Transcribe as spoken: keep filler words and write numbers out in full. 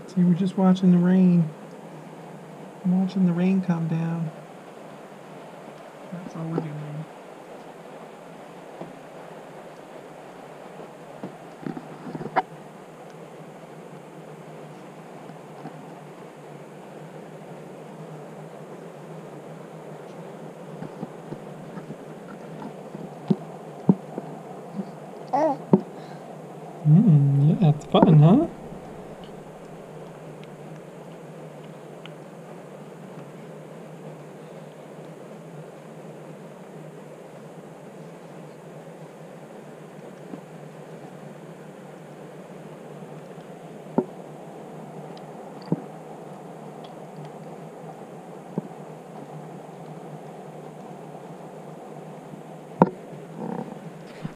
See, we're just watching the rain. I'm watching the rain come down. That's all we're doing. Mm, yeah, it's fun, huh?